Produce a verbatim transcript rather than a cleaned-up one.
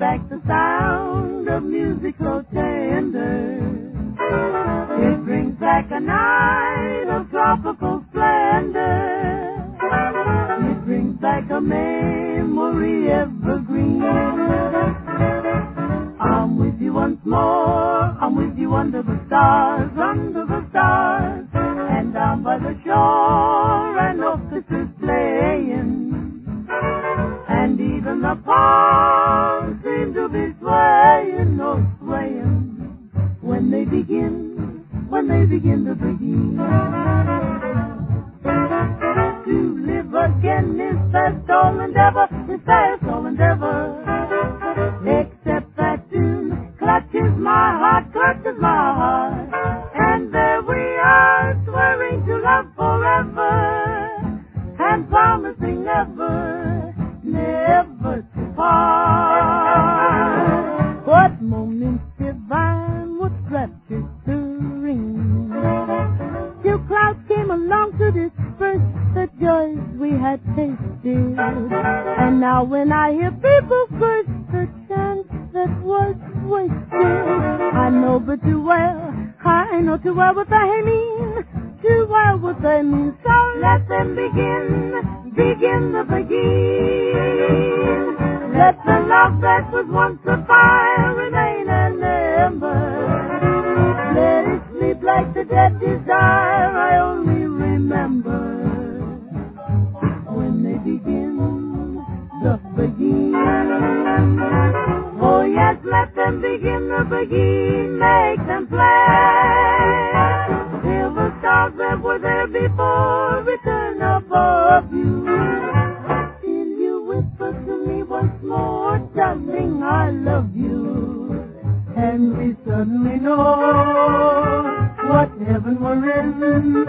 back the sound of music so tender. It brings back a night of tropical splendor. It brings back a memory evergreen. I'm with you once more, I'm with you under the stars, under the stars. And down by the shore an orchestra's playing. And even the palms seem to be swaying, oh swaying, when they begin, when they begin to begin. To live again is their sole endeavor, is their sole endeavor. Except that tune clutches my heart, clutches my heart. And there we are, swearing to love forever, and promising never, never to part. What moments divine, what rapture serene. Till clouds came along to disperse the joys we had tasted. And now when I hear people curse the chance that was wasted, I know but too well, I know too well what they mean, too well what they mean. So let them begin, begin the Beguine. Let the love that was once a fire remain an ember. Let it sleep like the dead desire I only remember. When they begin the Beguine. Oh yes, let them begin the Beguine, make them play. Till the stars that were there before return above you. Till you whisper to me once more, darling, I love you. And we suddenly know what heaven we're in.